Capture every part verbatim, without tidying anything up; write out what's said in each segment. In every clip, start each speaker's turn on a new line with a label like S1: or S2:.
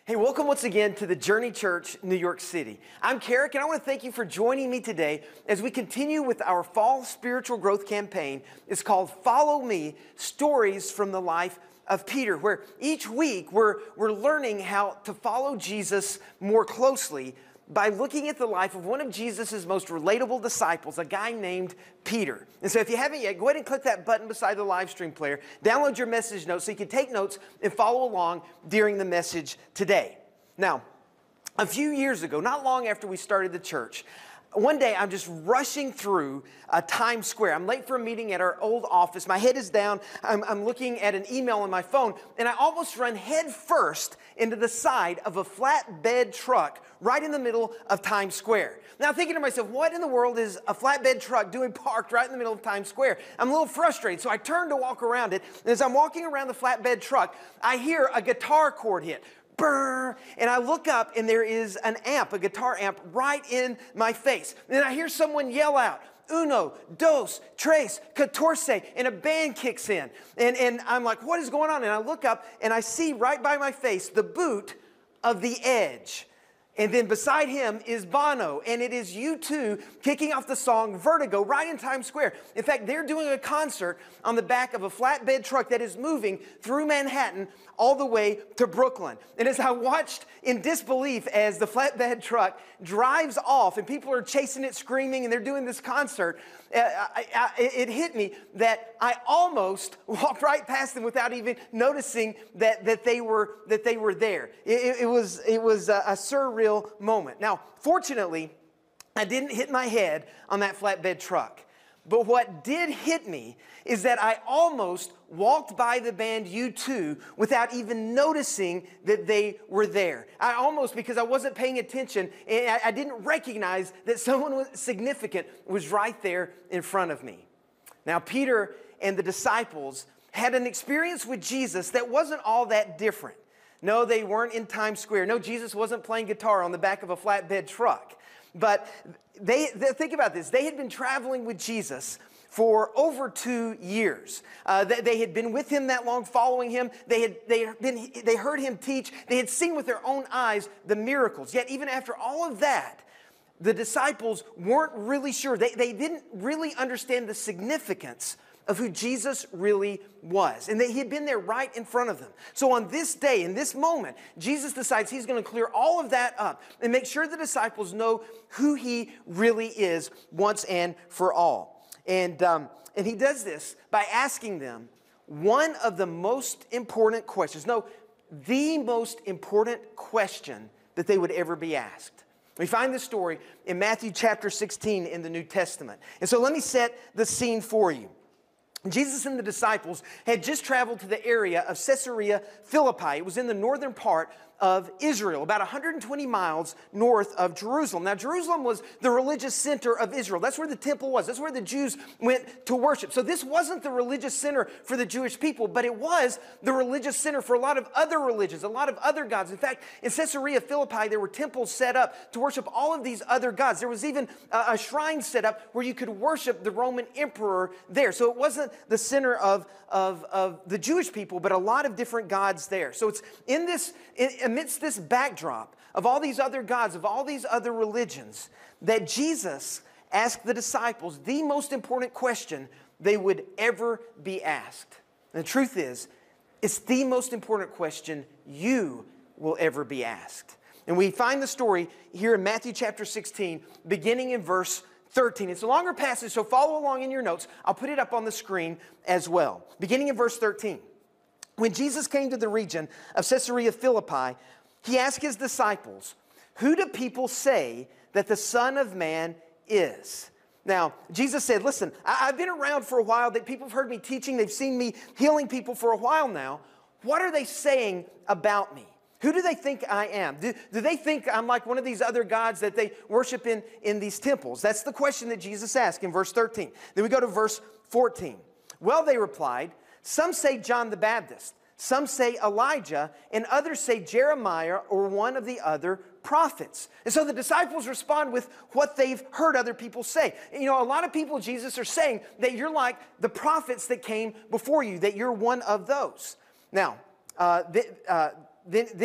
S1: Hey, welcome once again to the Journey Church, New York City. I'm Carrick, and I want to thank you for joining me today as we continue with our fall spiritual growth campaign. It's called Follow Me, Stories from the Life of Peter, where each week we're, we're learning how to follow Jesus more closely by looking at the life of one of Jesus' most relatable disciples, a guy named Peter. And so if you haven't yet, go ahead and click that button beside the live stream player. Download your message notes so you can take notes and follow along during the message today. Now, a few years ago, not long after we started the church, one day I'm just rushing through uh, Times Square. I'm late for a meeting at our old office. My head is down. I'm, I'm looking at an email on my phone, and I almost run head first into the side of a flatbed truck right in the middle of Times Square. Now, thinking to myself, what in the world is a flatbed truck doing parked right in the middle of Times Square? I'm a little frustrated, so I turn to walk around it, and as I'm walking around the flatbed truck, I hear a guitar chord hit. Brr, and I look up and there is an amp, a guitar amp, right in my face. And I hear someone yell out, uno, dos, tres, catorce, and a band kicks in. And, and I'm like, what is going on? And I look up and I see right by my face the boot of The Edge. And then beside him is Bono, and it is U two kicking off the song Vertigo right in Times Square. In fact, they're doing a concert on the back of a flatbed truck that is moving through Manhattan all the way to Brooklyn. And as I watched in disbelief as the flatbed truck drives off and people are chasing it, screaming, and they're doing this concert, uh, I, I, it hit me that I almost walked right past them without even noticing that, that, they, were, that they were there. It, it was, it was a, a surreal moment. Now, fortunately, I didn't hit my head on that flatbed truck. But what did hit me is that I almost walked by the band U two without even noticing that they were there. I almost, because I wasn't paying attention, and I, I didn't recognize that someone significant was right there in front of me. Now, Peter and the disciples had an experience with Jesus that wasn't all that different. No, they weren't in Times Square. No, Jesus wasn't playing guitar on the back of a flatbed truck. But they, they think about this. They had been traveling with Jesus for over two years. Uh, they, they had been with him that long, following him. They had, they, had been, they heard him teach. They had seen with their own eyes the miracles. Yet even after all of that, the disciples weren't really sure. They, they didn't really understand the significance of who Jesus really was, and that he had been there right in front of them. So on this day, in this moment, Jesus decides he's going to clear all of that up and make sure the disciples know who he really is once and for all. And, um, and he does this by asking them one of the most important questions, no, the most important question that they would ever be asked. We find this story in Matthew chapter sixteen in the New Testament. And so let me set the scene for you. Jesus and the disciples had just traveled to the area of Caesarea Philippi. It was in the northern part of Israel, about one hundred twenty miles north of Jerusalem. Now, Jerusalem was the religious center of Israel. That's where the temple was. That's where the Jews went to worship. So this wasn't the religious center for the Jewish people, but it was the religious center for a lot of other religions, a lot of other gods. In fact, in Caesarea Philippi, there were temples set up to worship all of these other gods. There was even a, a shrine set up where you could worship the Roman emperor there. So it wasn't the center of, of, of the Jewish people, but a lot of different gods there. So it's in this, in, amidst this backdrop of all these other gods, of all these other religions, that Jesus asked the disciples the most important question they would ever be asked. And the truth is, it's the most important question you will ever be asked. And we find the story here in Matthew chapter sixteen, beginning in verse thirteen. It's a longer passage, so follow along in your notes. I'll put it up on the screen as well. Beginning in verse thirteen. When Jesus came to the region of Caesarea Philippi, he asked his disciples, "Who do people say that the Son of Man is?" Now, Jesus said, listen, I- I've been around for a while. That people have heard me teaching. They've seen me healing people for a while now. What are they saying about me? Who do they think I am? Do, do they think I'm like one of these other gods that they worship in, in these temples? That's the question that Jesus asked in verse thirteen. Then we go to verse fourteen. Well, they replied, some say John the Baptist, some say Elijah, and others say Jeremiah or one of the other prophets. And so the disciples respond with what they've heard other people say. You know, a lot of people, Jesus, are saying that you're like the prophets that came before you, that you're one of those. Now, uh, th- uh, Then, then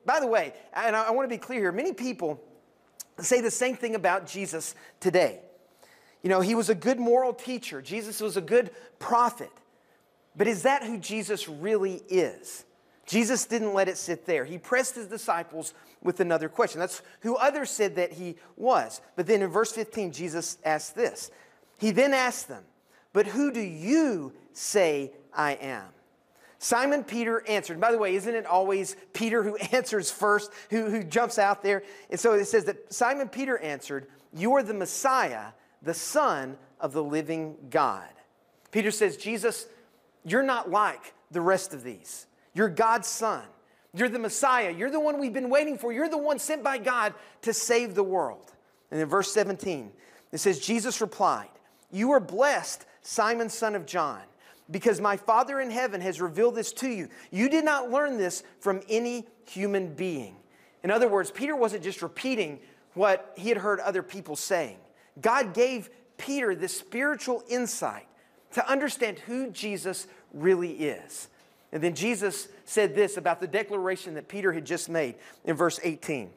S1: By the way, and I want to be clear here, many people say the same thing about Jesus today. You know, he was a good moral teacher. Jesus was a good prophet. But is that who Jesus really is? Jesus didn't let it sit there. He pressed his disciples with another question. That's who others said that he was. But then in verse fifteen, Jesus asked this. He then asked them, "But who do you say I am?" Simon Peter answered. By the way, isn't it always Peter who answers first, who, who jumps out there? And so it says that Simon Peter answered, "You are the Messiah, the Son of the living God." Peter says, Jesus, you're not like the rest of these. You're God's Son. You're the Messiah. You're the one we've been waiting for. You're the one sent by God to save the world. And in verse seventeen, it says, Jesus replied, "You are blessed, Simon, son of John, because my Father in heaven has revealed this to you. You did not learn this from any human being." In other words, Peter wasn't just repeating what he had heard other people saying. God gave Peter this spiritual insight to understand who Jesus really is. And then Jesus said this about the declaration that Peter had just made in verse eighteen.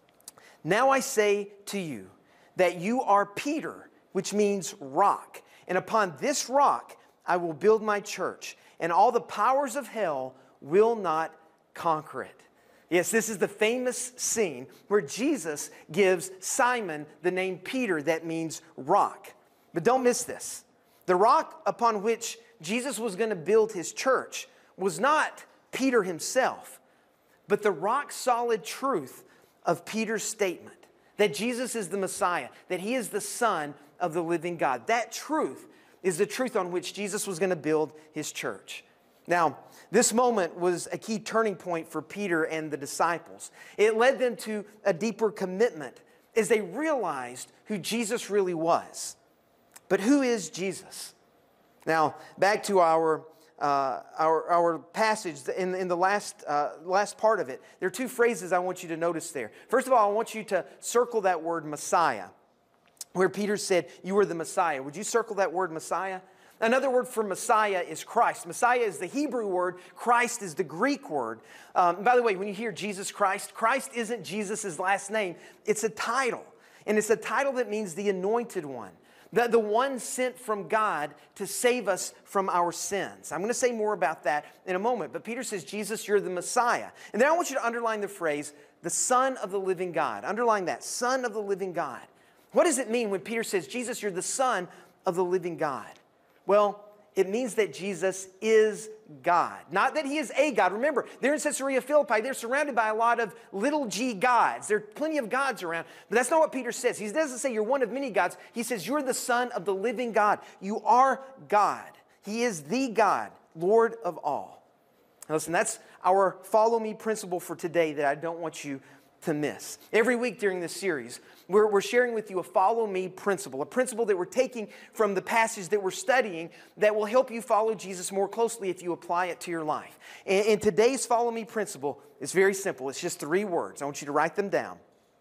S1: "Now I say to you that you are Peter," which means rock. "And upon this rock I will build my church, and all the powers of hell will not conquer it." Yes, this is the famous scene where Jesus gives Simon the name Peter, that means rock. But don't miss this. The rock upon which Jesus was going to build his church was not Peter himself, but the rock-solid truth of Peter's statement that Jesus is the Messiah, that he is the Son of the living God. That truth is the truth on which Jesus was going to build his church. Now, this moment was a key turning point for Peter and the disciples. It led them to a deeper commitment as they realized who Jesus really was. But who is Jesus? Now, back to our uh, our, our passage in, in the last, uh, last part of it. There are two phrases I want you to notice there. First of all, I want you to circle that word Messiah, where Peter said, "You are the Messiah." Would you circle that word Messiah? Another word for Messiah is Christ. Messiah is the Hebrew word. Christ is the Greek word. Um, by the way, when you hear Jesus Christ, Christ isn't Jesus' last name. It's a title. And it's a title that means the anointed one. The, the one sent from God to save us from our sins. I'm going to say more about that in a moment. But Peter says, Jesus, you're the Messiah. And then I want you to underline the phrase, the Son of the living God. Underline that, Son of the living God. What does it mean when Peter says, Jesus, you're the Son of the living God? Well, it means that Jesus is God. Not that he is a God. Remember, they're in Caesarea Philippi. They're surrounded by a lot of little g gods. There are plenty of gods around. But that's not what Peter says. He doesn't say you're one of many gods. He says you're the Son of the living God. You are God. He is the God, Lord of all. Now listen, that's our follow me principle for today that I don't want you to miss. Every week during this series, we're, we're sharing with you a follow me principle, a principle that we're taking from the passage that we're studying that will help you follow Jesus more closely if you apply it to your life. And, and today's follow me principle is very simple. It's just three words. I want you to write them down.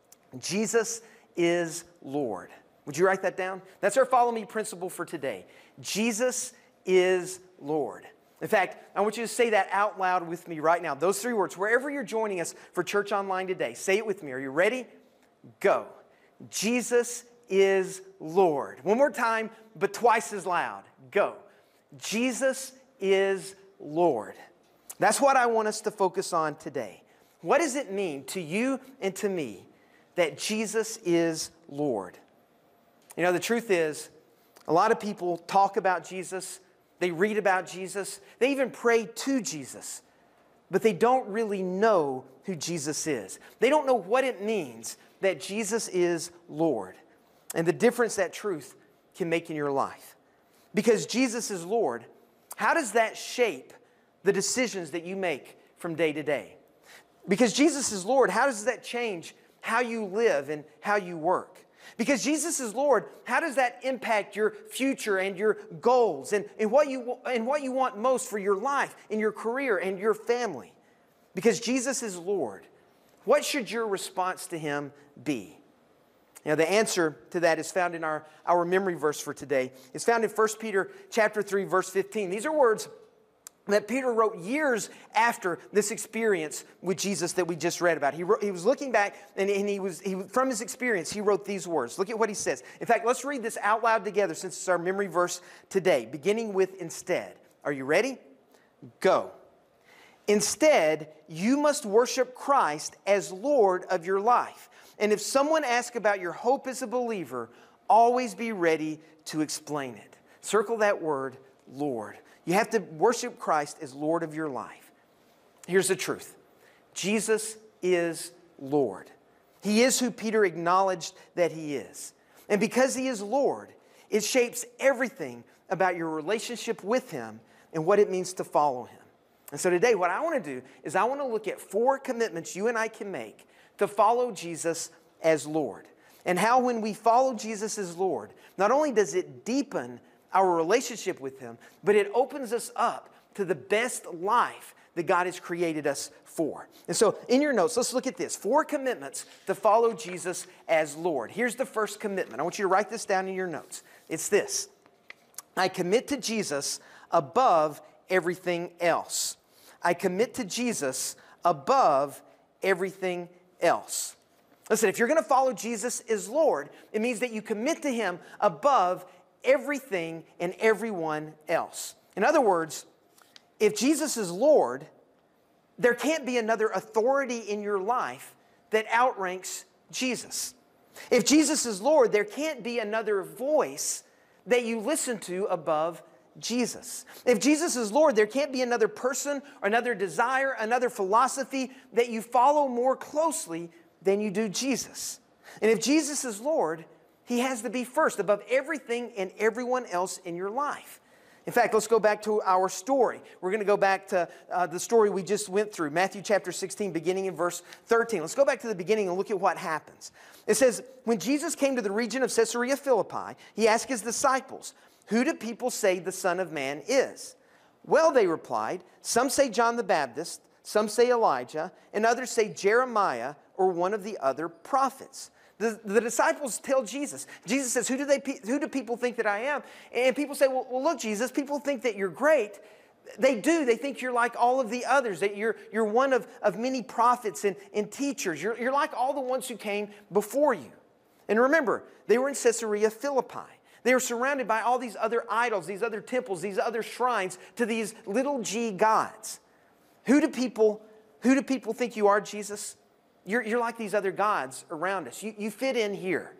S1: Jesus is Lord. Would you write that down? That's our follow me principle for today. Jesus is Lord. In fact, I want you to say that out loud with me right now. Those three words, wherever you're joining us for Church Online today, say it with me. Are you ready? Go. Jesus is Lord. One more time, but twice as loud. Go. Jesus is Lord. That's what I want us to focus on today. What does it mean to you and to me that Jesus is Lord? You know, the truth is, a lot of people talk about Jesus. They read about Jesus. They even pray to Jesus. But they don't really know who Jesus is. They don't know what it means that Jesus is Lord and the difference that truth can make in your life. Because Jesus is Lord, how does that shape the decisions that you make from day to day? Because Jesus is Lord, how does that change how you live and how you work? Because Jesus is Lord, how does that impact your future and your goals and, and, what you, and what you want most for your life and your career and your family? Because Jesus is Lord, what should your response to him be? Now, the answer to that is found in our, our memory verse for today. It's found in First Peter chapter three, verse fifteen. These are words that Peter wrote years after this experience with Jesus that we just read about. He, wrote, he was looking back, and, and he was he, from his experience, he wrote these words. Look at what he says. In fact, let's read this out loud together since it's our memory verse today, beginning with instead. Are you ready? Go. Instead, you must worship Christ as Lord of your life. And if someone asks about your hope as a believer, always be ready to explain it. Circle that word, Lord. You have to worship Christ as Lord of your life. Here's the truth. Jesus is Lord. He is who Peter acknowledged that he is. And because he is Lord, it shapes everything about your relationship with him and what it means to follow him. And so today, what I want to do is I want to look at four commitments you and I can make to follow Jesus as Lord. And how when we follow Jesus as Lord, not only does it deepen our relationship with him, but it opens us up to the best life that God has created us for. And so in your notes, let's look at this. Four commitments to follow Jesus as Lord. Here's the first commitment. I want you to write this down in your notes. It's this. I commit to Jesus above everything else. I commit to Jesus above everything else. Listen, if you're going to follow Jesus as Lord, it means that you commit to him above everything and everyone else. In other words, if Jesus is Lord, there can't be another authority in your life that outranks Jesus. If Jesus is Lord, there can't be another voice that you listen to above Jesus. If Jesus is Lord, there can't be another person or another desire, another philosophy that you follow more closely than you do Jesus. And if Jesus is Lord, he has to be first above everything and everyone else in your life. In fact, let's go back to our story. We're going to go back to uh, the story we just went through, Matthew chapter sixteen, beginning in verse thirteen. Let's go back to the beginning and look at what happens. It says, when Jesus came to the region of Caesarea Philippi, he asked his disciples, who do people say the Son of Man is? Well, they replied, some say John the Baptist, some say Elijah, and others say Jeremiah or one of the other prophets. The, the disciples tell Jesus. Jesus says, who do, they, who do people think that I am? And people say, well, well, look, Jesus, people think that you're great. They do. They think you're like all of the others, that you're, you're one of, of many prophets and, and teachers. You're, you're like all the ones who came before you. And remember, they were in Caesarea Philippi. They were surrounded by all these other idols, these other temples, these other shrines to these little g gods. Who do people, who do people think you are, Jesus? You're, you're like these other gods around us. You, you fit in here.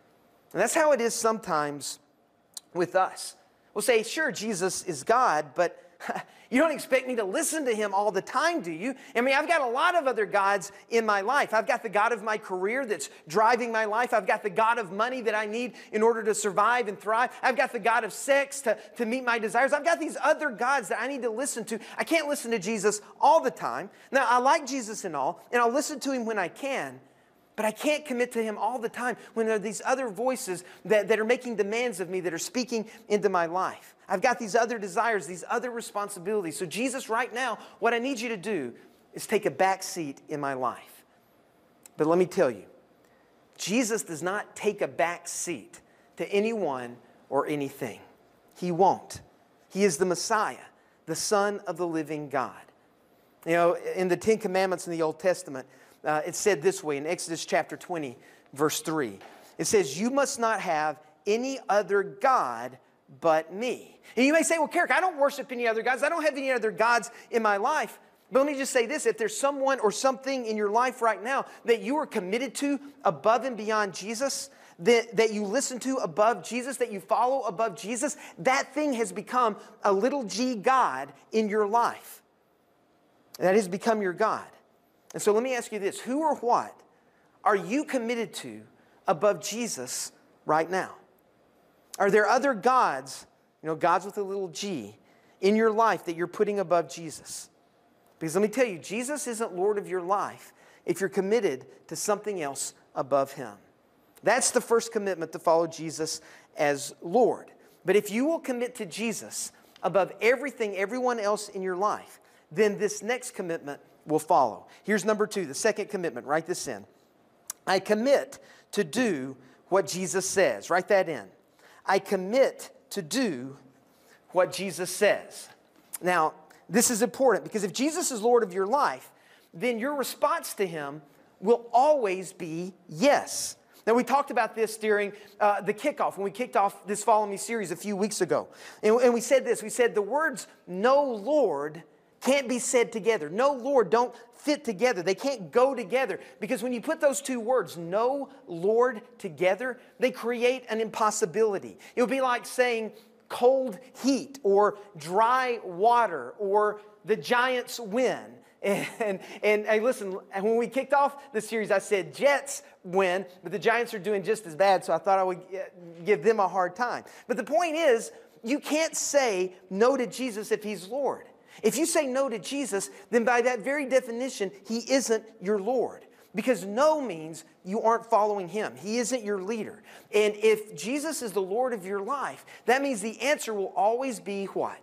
S1: And that's how it is sometimes with us. We'll say, sure, Jesus is God, but you don't expect me to listen to him all the time, do you? I mean, I've got a lot of other gods in my life. I've got the God of my career that's driving my life. I've got the God of money that I need in order to survive and thrive. I've got the God of sex to, to meet my desires. I've got these other gods that I need to listen to. I can't listen to Jesus all the time. Now, I like Jesus and all, and I'll listen to him when I can, but I can't commit to him all the time when there are these other voices that, that are making demands of me, that are speaking into my life. I've got these other desires, these other responsibilities. So Jesus, right now, what I need you to do is take a back seat in my life. But let me tell you, Jesus does not take a back seat to anyone or anything. He won't. He is the Messiah, the Son of the living God. You know, in the Ten Commandments in the Old Testament, uh, it said this way in Exodus chapter twenty, verse three. It says, you must not have any other God but me. And you may say, well, Carrick, I don't worship any other gods. I don't have any other gods in my life. But let me just say this. If there's someone or something in your life right now that you are committed to above and beyond Jesus, that, that you listen to above Jesus, that you follow above Jesus, that thing has become a little g God in your life. That has become your God. And so let me ask you this. Who or what are you committed to above Jesus right now? Are there other gods, you know, gods with a little g, in your life that you're putting above Jesus? Because let me tell you, Jesus isn't Lord of your life if you're committed to something else above him. That's the first commitment, to follow Jesus as Lord. But if you will commit to Jesus above everything, everyone else in your life, then this next commitment will follow. Here's number two, the second commitment. Write this in. I commit to do what Jesus says. Write that in. I commit to do what Jesus says. Now, this is important because if Jesus is Lord of your life, then your response to him will always be yes. Now, we talked about this during uh, the kickoff, when we kicked off this Follow Me series a few weeks ago. And, and we said this, we said the words, no Lord, can't be said together. No Lord don't fit together. They can't go together because when you put those two words, no Lord, together, they create an impossibility. It would be like saying cold heat or dry water or the Giants win. And, and, and hey, listen, when we kicked off the series, I said Jets win, but the Giants are doing just as bad, so I thought I would give them a hard time. But the point is, you can't say no to Jesus if he's Lord. If you say no to Jesus, then by that very definition, he isn't your Lord. Because no means you aren't following him. He isn't your leader. And if Jesus is the Lord of your life, that means the answer will always be what?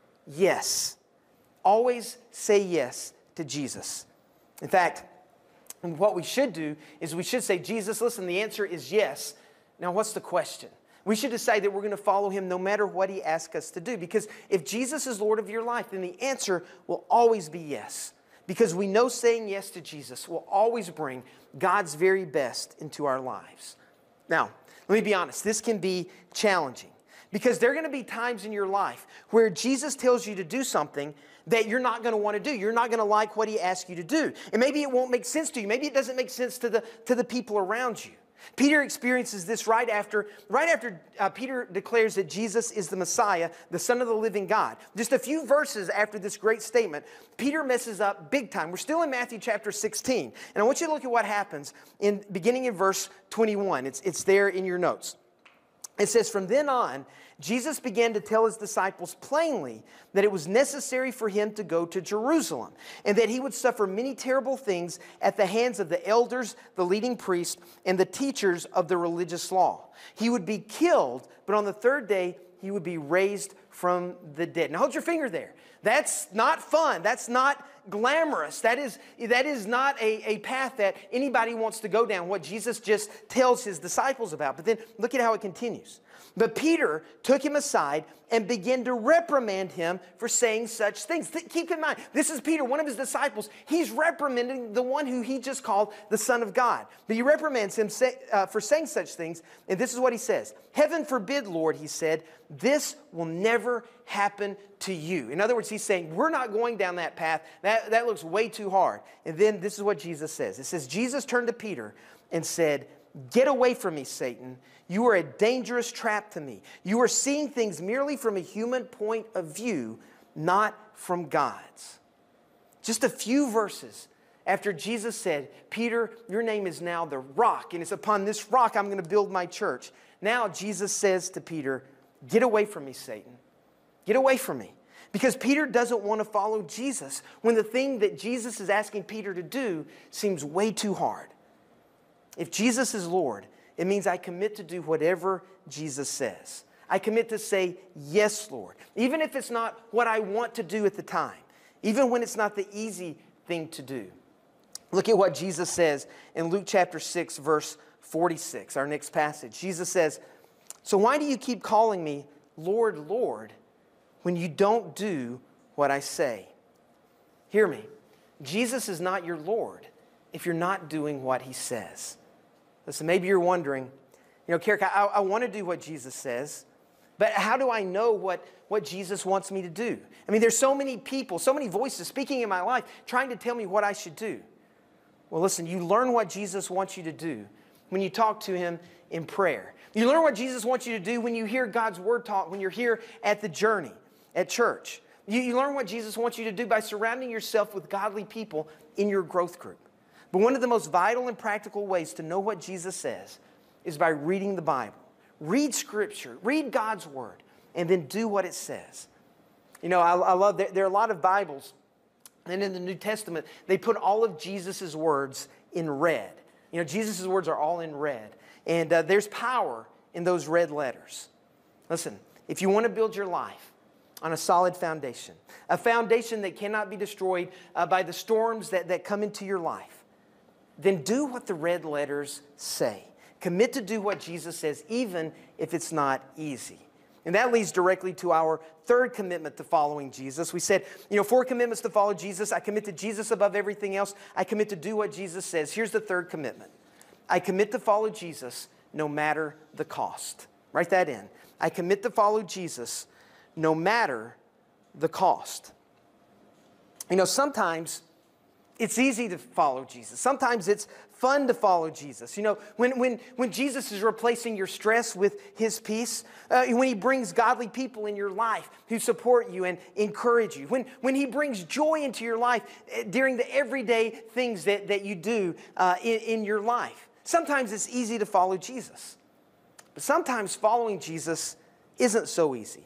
S1: Yes. Always say yes to Jesus. In fact, what we should do is we should say, Jesus, listen, the answer is yes. Now, what's the question? We should decide that we're going to follow him no matter what he asks us to do. Because if Jesus is Lord of your life, then the answer will always be yes. Because we know saying yes to Jesus will always bring God's very best into our lives. Now, let me be honest, this can be challenging. Because there are going to be times in your life where Jesus tells you to do something that you're not going to want to do. You're not going to like what he asks you to do. And maybe it won't make sense to you. Maybe it doesn't make sense to the, to the people around you. Peter experiences this right after, right after uh, Peter declares that Jesus is the Messiah, the Son of the living God. Just a few verses after this great statement, Peter messes up big time. We're still in Matthew chapter sixteen. And I want you to look at what happens in beginning in verse twenty-one. It's, it's there in your notes. It says, from then on, Jesus began to tell his disciples plainly that it was necessary for him to go to Jerusalem and that he would suffer many terrible things at the hands of the elders, the leading priests, and the teachers of the religious law. He would be killed, but on the third day, he would be raised from the dead. Now hold your finger there. That's not fun. That's not glamorous. That is, that is not a, a path that anybody wants to go down, what Jesus just tells his disciples about. But then look at how it continues. But Peter took him aside and began to reprimand him for saying such things. Th- keep in mind, this is Peter, one of his disciples. He's reprimanding the one who he just called the Son of God. But he reprimands him say, uh, for saying such things. And this is what he says. Heaven forbid, Lord, he said, this will never happen to you. In other words, he's saying, we're not going down that path. That, that looks way too hard. And then this is what Jesus says. It says, Jesus turned to Peter and said, get away from me, Satan. You are a dangerous trap to me. You are seeing things merely from a human point of view, not from God's. Just a few verses after Jesus said, Peter, your name is now the rock, and it's upon this rock I'm going to build my church. Now Jesus says to Peter, get away from me, Satan. Get away from me. Because Peter doesn't want to follow Jesus when the thing that Jesus is asking Peter to do seems way too hard. If Jesus is Lord, it means I commit to do whatever Jesus says. I commit to say, yes, Lord. Even if it's not what I want to do at the time. Even when it's not the easy thing to do. Look at what Jesus says in Luke chapter six, verse forty-six, our next passage. Jesus says, so why do you keep calling me Lord, Lord, when you don't do what I say? Hear me. Jesus is not your Lord if you're not doing what he says. Listen, maybe you're wondering, you know, Carrick, I, I want to do what Jesus says, but how do I know what, what Jesus wants me to do? I mean, there's so many people, so many voices speaking in my life trying to tell me what I should do. Well, listen, you learn what Jesus wants you to do when you talk to him in prayer. You learn what Jesus wants you to do when you hear God's word taught, when you're here at the journey, at church. You, you learn what Jesus wants you to do by surrounding yourself with godly people in your growth group. But one of the most vital and practical ways to know what Jesus says is by reading the Bible. Read Scripture, read God's Word, and then do what it says. You know, I, I love that there are a lot of Bibles, and in the New Testament, they put all of Jesus' words in red. You know, Jesus' words are all in red. And uh, there's power in those red letters. Listen, if you want to build your life on a solid foundation, a foundation that cannot be destroyed uh, by the storms that, that come into your life, then do what the red letters say. Commit to do what Jesus says, even if it's not easy. And that leads directly to our third commitment to following Jesus. We said, you know, four commitments to follow Jesus. I commit to Jesus above everything else. I commit to do what Jesus says. Here's the third commitment. I commit to follow Jesus no matter the cost. Write that in. I commit to follow Jesus no matter the cost. You know, sometimes it's easy to follow Jesus. Sometimes it's fun to follow Jesus. You know, when, when, when Jesus is replacing your stress with His peace, uh, when He brings godly people in your life who support you and encourage you, when, when He brings joy into your life during the everyday things that, that you do uh, in, in your life. Sometimes it's easy to follow Jesus. But sometimes following Jesus isn't so easy.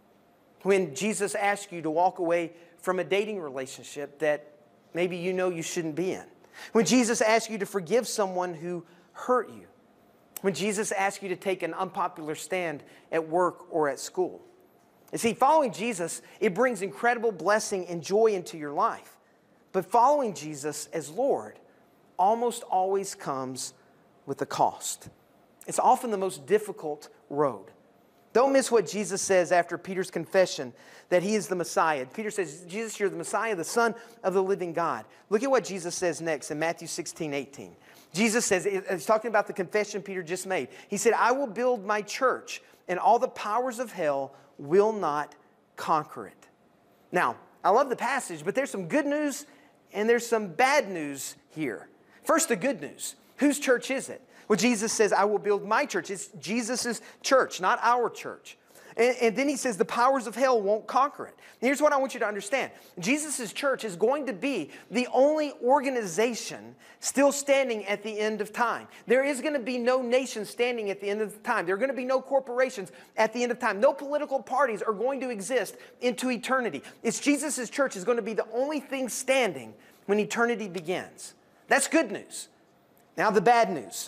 S1: When Jesus asks you to walk away from a dating relationship that maybe you know you shouldn't be in. When Jesus asks you to forgive someone who hurt you. When Jesus asks you to take an unpopular stand at work or at school. You see, following Jesus, it brings incredible blessing and joy into your life. But following Jesus as Lord almost always comes with a cost. It's often the most difficult road. Don't miss what Jesus says after Peter's confession that he is the Messiah. Peter says, Jesus, you're the Messiah, the Son of the living God. Look at what Jesus says next in Matthew sixteen, eighteen. Jesus says, he's talking about the confession Peter just made. He said, I will build my church, and all the powers of hell will not conquer it. Now, I love the passage, but there's some good news and there's some bad news here. First, the good news. Whose church is it? Well, Jesus says, I will build my church. It's Jesus' church, not our church. And, and then he says the powers of hell won't conquer it. And here's what I want you to understand. Jesus' church is going to be the only organization still standing at the end of time. There is going to be no nation standing at the end of time. There are going to be no corporations at the end of time. No political parties are going to exist into eternity. It's Jesus' church is going to be the only thing standing when eternity begins. That's good news. Now the bad news.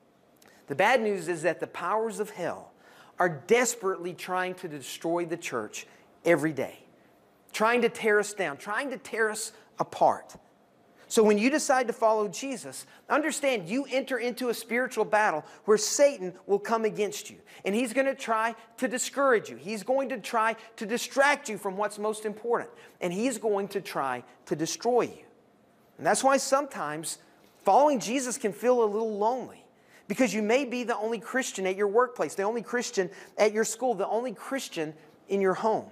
S1: The bad news is that the powers of hell are desperately trying to destroy the church every day. Trying to tear us down, trying to tear us apart. So when you decide to follow Jesus, understand you enter into a spiritual battle where Satan will come against you. And he's going to try to discourage you. He's going to try to distract you from what's most important. And he's going to try to destroy you. And that's why sometimes following Jesus can feel a little lonely. Because you may be the only Christian at your workplace, the only Christian at your school, the only Christian in your home.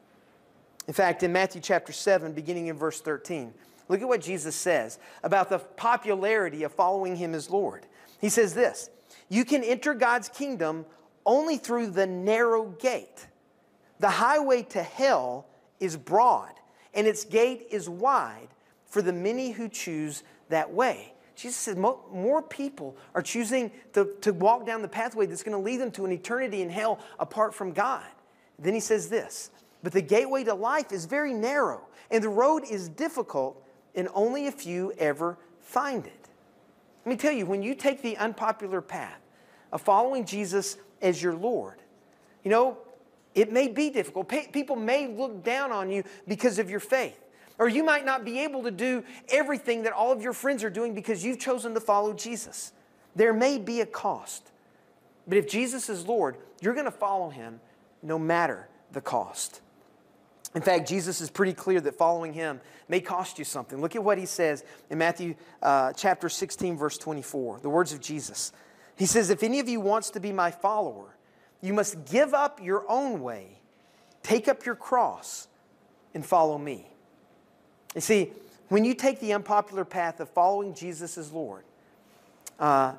S1: In fact, in Matthew chapter seven, beginning in verse thirteen, look at what Jesus says about the popularity of following Him as Lord. He says this, you can enter God's kingdom only through the narrow gate. The highway to hell is broad, and its gate is wide for the many who choose that way. Jesus says more people are choosing to, to walk down the pathway that's going to lead them to an eternity in hell apart from God. Then he says this, but the gateway to life is very narrow, and the road is difficult, and only a few ever find it. Let me tell you, when you take the unpopular path of following Jesus as your Lord, you know, it may be difficult. People may look down on you because of your faith. Or you might not be able to do everything that all of your friends are doing because you've chosen to follow Jesus. There may be a cost. But if Jesus is Lord, you're going to follow Him no matter the cost. In fact, Jesus is pretty clear that following Him may cost you something. Look at what He says in Matthew uh, chapter sixteen, verse twenty-four. The words of Jesus. He says, if any of you wants to be my follower, you must give up your own way, take up your cross, and follow me. You see, when you take the unpopular path of following Jesus as Lord, uh,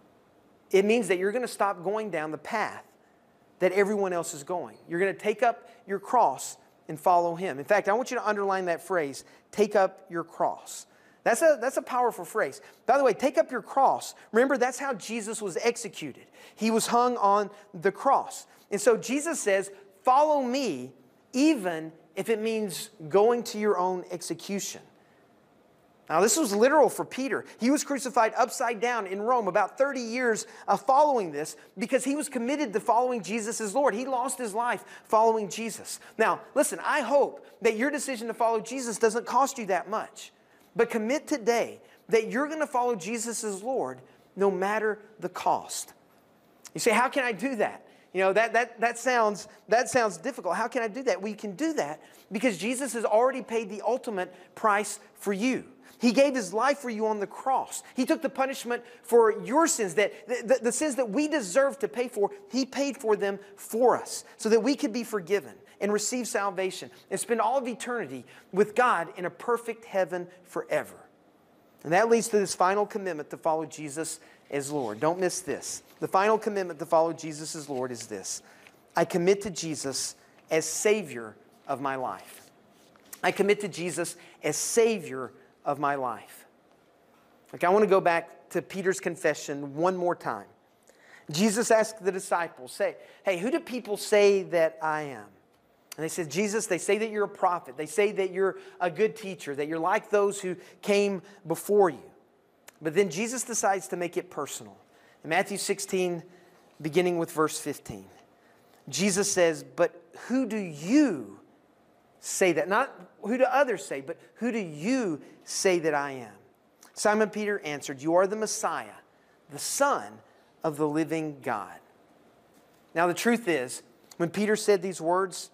S1: it means that you're going to stop going down the path that everyone else is going. You're going to take up your cross and follow Him. In fact, I want you to underline that phrase, take up your cross. That's a, that's a powerful phrase. By the way, take up your cross. Remember, that's how Jesus was executed. He was hung on the cross. And so Jesus says, follow me even if it means going to your own execution. Now, this was literal for Peter. He was crucified upside down in Rome, about thirty years of following this because he was committed to following Jesus as Lord. He lost his life following Jesus. Now, listen, I hope that your decision to follow Jesus doesn't cost you that much. But commit today that you're going to follow Jesus as Lord no matter the cost. You say, how can I do that? You know, that, that, that, sounds, that sounds difficult. How can I do that? Well, you can do that because Jesus has already paid the ultimate price for you. He gave His life for you on the cross. He took the punishment for your sins, that the, the, the sins that we deserve to pay for. He paid for them for us so that we could be forgiven and receive salvation and spend all of eternity with God in a perfect heaven forever. And that leads to this final commitment to follow Jesus as Lord. Don't miss this. The final commitment to follow Jesus as Lord is this: I commit to Jesus as Savior of my life. I commit to Jesus as Savior of my life. Like, I want to go back to Peter's confession one more time. Jesus asked the disciples, say, hey, who do people say that I am? And they said, Jesus, they say that you're a prophet. They say that you're a good teacher, that you're like those who came before you. But then Jesus decides to make it personal. In Matthew sixteen, beginning with verse fifteen, Jesus says, but who do you say that? Not who do others say, but who do you say that I am? Simon Peter answered, you are the Messiah, the Son of the living God. Now the truth is, when Peter said these words,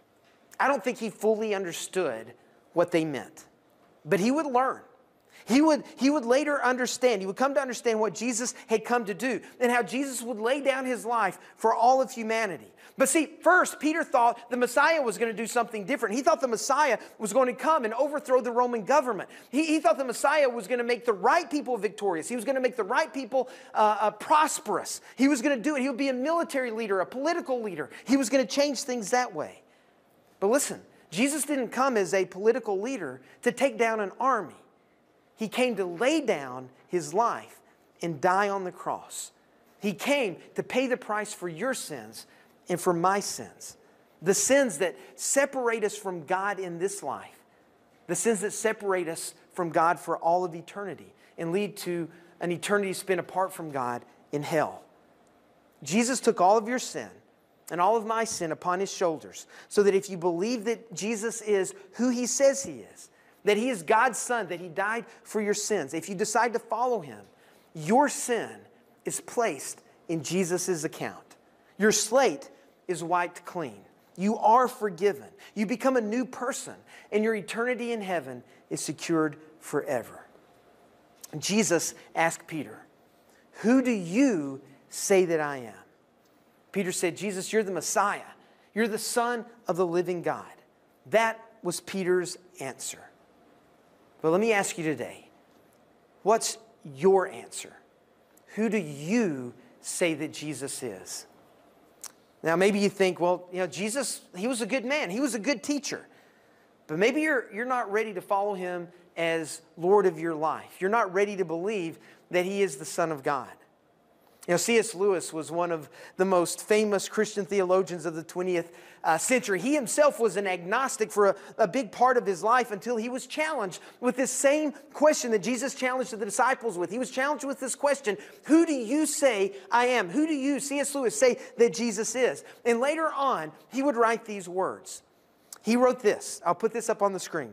S1: I don't think he fully understood what they meant. But he would learn. He would, he would later understand. He would come to understand what Jesus had come to do and how Jesus would lay down His life for all of humanity. But see, first, Peter thought the Messiah was going to do something different. He thought the Messiah was going to come and overthrow the Roman government. He, he thought the Messiah was going to make the right people victorious. He was going to make the right people uh, uh, prosperous. He was going to do it. He would be a military leader, a political leader. He was going to change things that way. But listen, Jesus didn't come as a political leader to take down an army. He came to lay down His life and die on the cross. He came to pay the price for your sins and for my sins. The sins that separate us from God in this life. The sins that separate us from God for all of eternity and lead to an eternity spent apart from God in hell. Jesus took all of your sin and all of my sin upon His shoulders so that if you believe that Jesus is who He says He is, that He is God's Son, that He died for your sins, if you decide to follow Him, your sin is placed in Jesus' account. Your slate is wiped clean. You are forgiven. You become a new person, and your eternity in heaven is secured forever. Jesus asked Peter, who do you say that I am? Peter said, Jesus, you're the Messiah. You're the Son of the living God. That was Peter's answer. But let me ask you today, what's your answer? Who do you say that Jesus is? Now, maybe you think, well, you know, Jesus, He was a good man. He was a good teacher. But maybe you're, you're not ready to follow Him as Lord of your life. You're not ready to believe that He is the Son of God. You know, C S Lewis was one of the most famous Christian theologians of the twentieth uh, century. He himself was an agnostic for a, a big part of his life until he was challenged with this same question that Jesus challenged the disciples with. He was challenged with this question, who do you say I am? Who do you, C S Lewis, say that Jesus is? And later on, he would write these words. He wrote this. I'll put this up on the screen.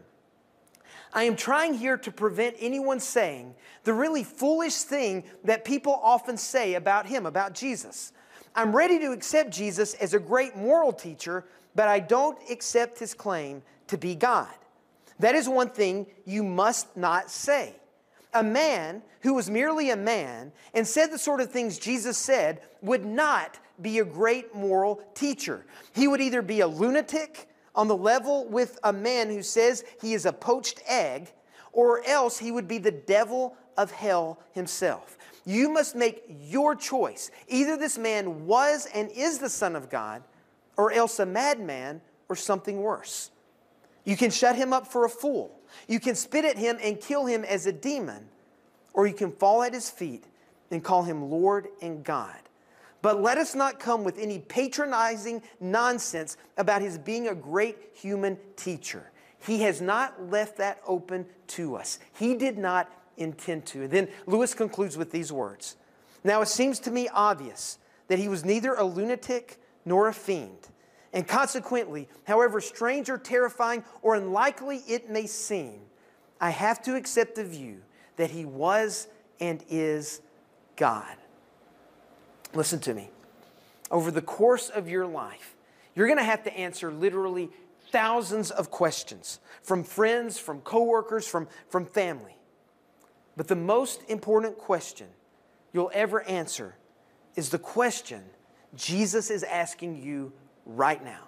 S1: I am trying here to prevent anyone saying the really foolish thing that people often say about Him, about Jesus. I'm ready to accept Jesus as a great moral teacher, but I don't accept His claim to be God. That is one thing you must not say. A man who was merely a man and said the sort of things Jesus said would not be a great moral teacher. He would either be a lunatic on the level with a man who says he is a poached egg, or else he would be the devil of hell himself. You must make your choice. Either this man was and is the Son of God, or else a madman or something worse. You can shut him up for a fool. You can spit at him and kill him as a demon, or you can fall at his feet and call him Lord and God. But let us not come with any patronizing nonsense about his being a great human teacher. He has not left that open to us. He did not intend to. And then Lewis concludes with these words. Now it seems to me obvious that he was neither a lunatic nor a fiend. And consequently, however strange or terrifying or unlikely it may seem, I have to accept the view that he was and is God. Listen to me. over the course of your life, you're going to have to answer literally thousands of questions from friends, from coworkers, from, from family. But the most important question you'll ever answer is the question Jesus is asking you right now.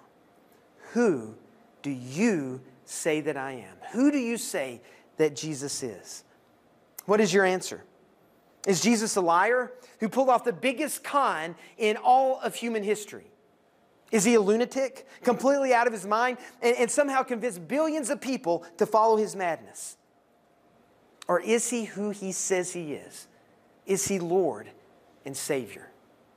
S1: Who do you say that I am? Who do you say that Jesus is? What is your answer? Is Jesus a liar who pulled off the biggest con in all of human history? Is he a lunatic, completely out of his mind, and, and somehow convinced billions of people to follow his madness? Or is he who he says he is? Is he Lord and Savior?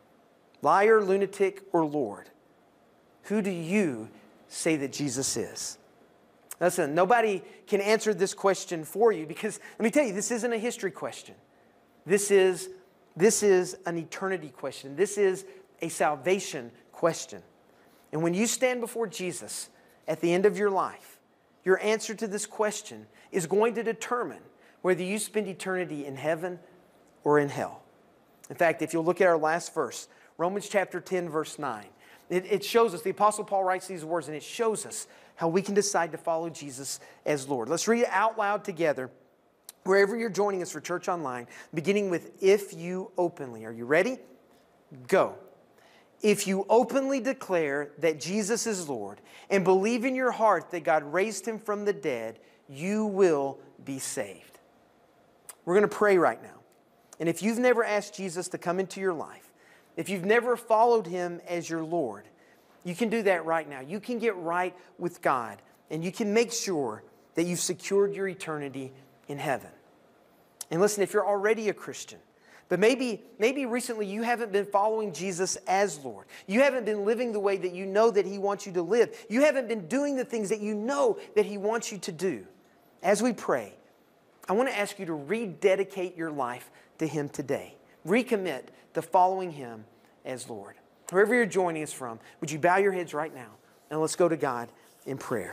S1: Liar, lunatic, or Lord? Who do you say that Jesus is? Listen, nobody can answer this question for you because, let me tell you, this isn't a history question. This is, this is an eternity question. This is a salvation question. And when you stand before Jesus at the end of your life, your answer to this question is going to determine whether you spend eternity in heaven or in hell. In fact, if you'll look at our last verse, Romans chapter ten, verse nine, it, it shows us, the Apostle Paul writes these words, and it shows us how we can decide to follow Jesus as Lord. Let's read it out loud together, wherever you're joining us for Church Online, beginning with "if you openly." Are you ready? Go. If you openly declare that Jesus is Lord and believe in your heart that God raised him from the dead, you will be saved. We're going to pray right now. And if you've never asked Jesus to come into your life, if you've never followed him as your Lord, you can do that right now. You can get right with God, and you can make sure that you've secured your eternity in heaven. And listen, if you're already a Christian, but maybe, maybe recently you haven't been following Jesus as Lord. You haven't been living the way that you know that he wants you to live. You haven't been doing the things that you know that he wants you to do. As we pray, I want to ask you to rededicate your life to him today. Recommit to following him as Lord. Wherever you're joining us from, would you bow your heads right now and let's go to God in prayer.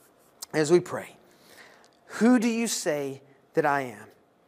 S1: As we pray, who do you say that I am?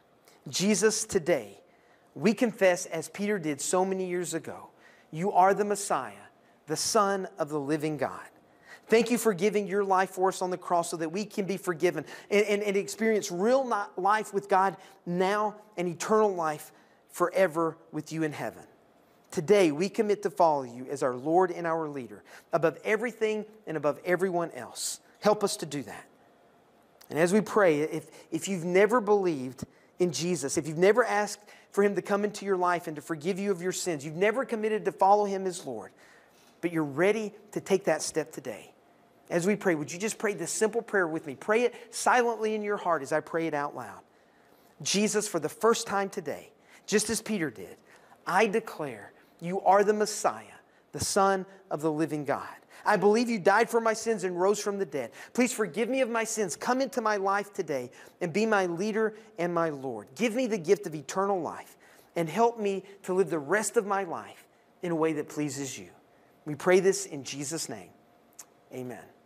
S1: Jesus, today, we confess, as Peter did so many years ago, you are the Messiah, the Son of the living God. Thank you for giving your life for us on the cross so that we can be forgiven and, and, and experience real life with God now and eternal life forever with you in heaven. Today, we commit to follow you as our Lord and our leader, above everything and above everyone else. Help us to do that. And as we pray, if, if you've never believed in Jesus, if you've never asked for him to come into your life and to forgive you of your sins, you've never committed to follow him as Lord, but you're ready to take that step today. As we pray, would you just pray this simple prayer with me? Pray it silently in your heart as I pray it out loud. Jesus, for the first time today, just as Peter did, I declare you are the Messiah, the Son of the living God. I believe you died for my sins and rose from the dead. Please forgive me of my sins. Come into my life today and be my leader and my Lord. Give me the gift of eternal life and help me to live the rest of my life in a way that pleases you. We pray this in Jesus' name. Amen.